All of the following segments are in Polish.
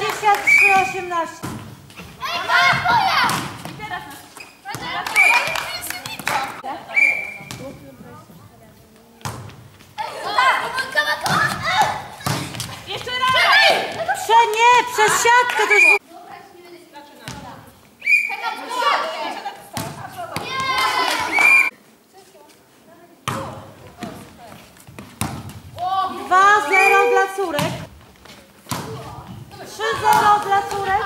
23-18. Jeszcze raz! Nie, przez siatkę to już... Dwa 0 dla córek. 3-0 dla córek.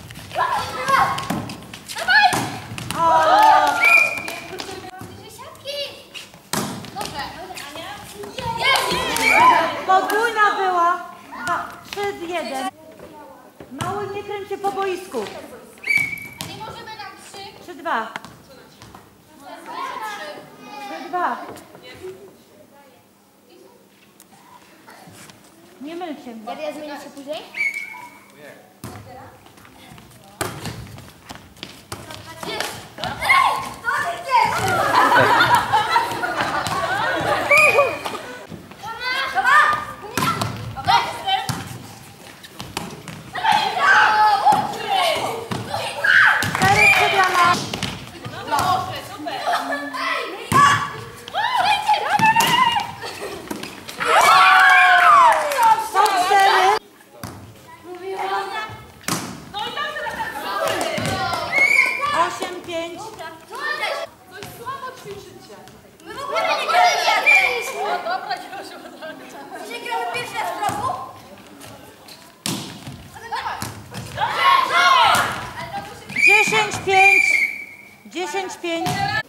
Podwójna była. 3-1. Mały, nie kręć się po boisku. A nie możemy na 3? 3-2. 3-2. Nie myl się. Ja zmienię się później? Dobra, nie może od razu. Dzisiaj gramy pierwszy raz w roku? 10-5. 10-5.